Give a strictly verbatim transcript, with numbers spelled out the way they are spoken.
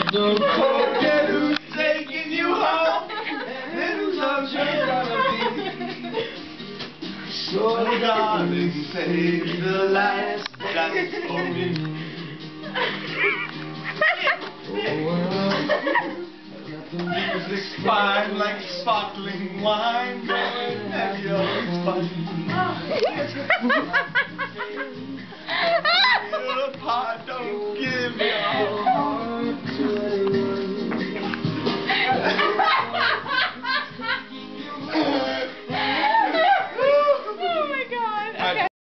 Don't forget who's taking you home, and whose arms you're gonna be. So darling, save the last dance for me. Oh, got the music fine like sparkling wine, going have your fun.